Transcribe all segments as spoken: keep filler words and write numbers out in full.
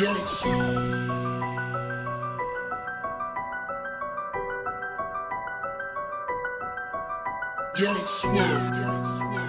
Yes. Young Swerve.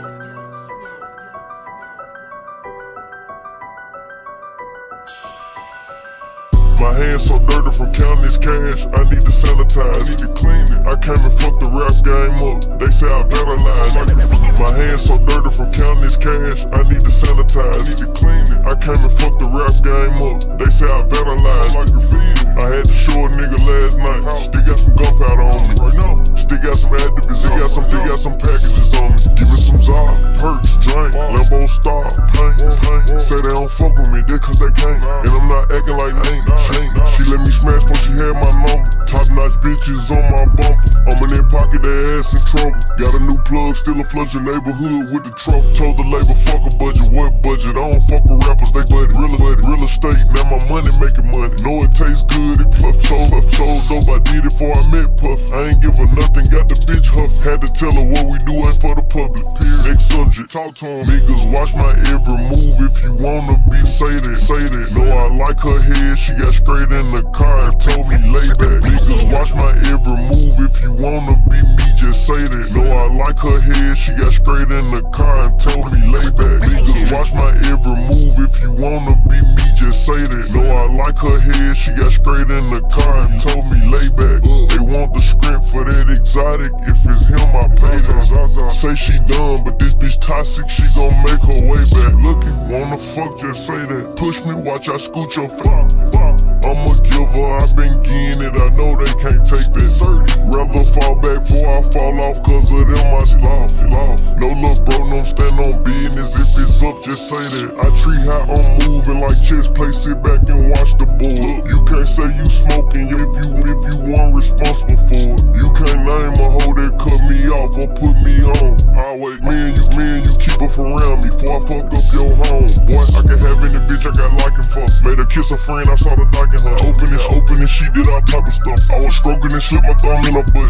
My hands so dirty from counting this cash, I need to sanitize, I need to clean it. I came and fucked the rap game up, they say I vandalize. My hands so dirty from counting this cash, I need to sanitize, I need to clean it. I came and fucked the rap game up, they say I vandalize. Like graffiti. I had to show a nigga last night, still got some gunpowder on me. Right now, still got some activists, still got some, still got some packages on me. Give me some Zod, perks, drink, Lambo Star, paint, paint. Say they don't fuck with me, just cause they can't. And I'm not acting like ain't. She let me smash before she had my number. Top notch bitches on my bumper. I'm in their pocket, their ass in trouble. Got a new plug, still a flush your neighborhood with the truck. Told the labor, fuck a budget, what budget? I don't fuck with rappers, they buddy. Real, buddy. Real estate, now my money making money. Know it tastes good, it fluff. Sold, fluff, sold dope, I did it before I met Puff. I ain't give her nothing, got the bitch huff. Had to tell her what we do ain't for the public. Period. Next subject, talk to him. Niggas watch my every move. If you wanna be, say that, say that. Know I like her head, she got straight in the car and told me lay back. Niggas watch my every move. If you wanna be me, just say that. Know I like her head, she got straight in the car and told me lay back. Niggas watch my every move. If you wanna be me, just say that. Know I like her head, she got straight in the car and told me lay back. They want the script for that exotic. If it's him, I pay that. Say she done, but this bitch toxic, she gon' make her way back. Looking, wanna fuck, just say that. Push me, watch I scoot your face. I'm a giver, I been getting it, I know they can't take that. Rather fall back before I fall off, cause of them I slow. No little bro, no stand on business. If it's up, just say that. I treat how I'm moving like chess play, sit back and watch the board. You can't say you smoking if you if you weren't responsible for it. You can't name a hoe that cut me off or put me on. Always, me and you, me and you keep her from around me before I fuck up your home. Boy, I can have any bitch I got liking for. Made her kiss a friend, I saw the doc in her. Open it, open it, she did all type of stuff. I was stroking and slipped my thumb in her butt.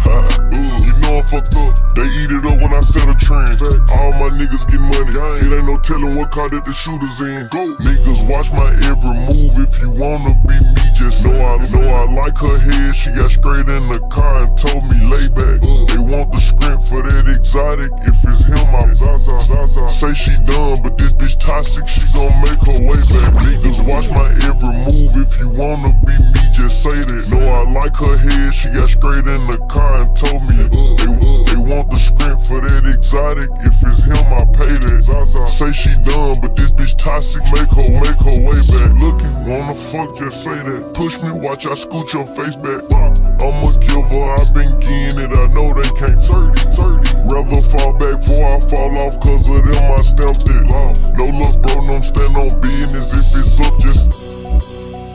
You know I'm fucked up, they eat it up when I set a trend. All my niggas get money, it ain't no telling what car that the shooters in. Go. Niggas watch my every move. If you wanna be me, just know I know I like her head, she got straight in the car and told me lay back. They want the script for that exotic. If it's him, I'm Zaza, Zaza. Say she done, but this bitch toxic, she gon' make her way back. Niggas watch my every move. If you wanna be me, just say that. Know I like her head, she got straight in the car and told me they, they want the script for that exotic. If it's him, I pay that. Zaza. Say she done, but this bitch toxic, make her make her way back. Looking, wanna fuck, just say that. Push me, watch I scoot your face back. I'm a giver, I been getting it, I know they can't thirty, thirty. Rather fall back before I fall off, cause of them I stamped it. No look bro, no stand on business. If it's up, just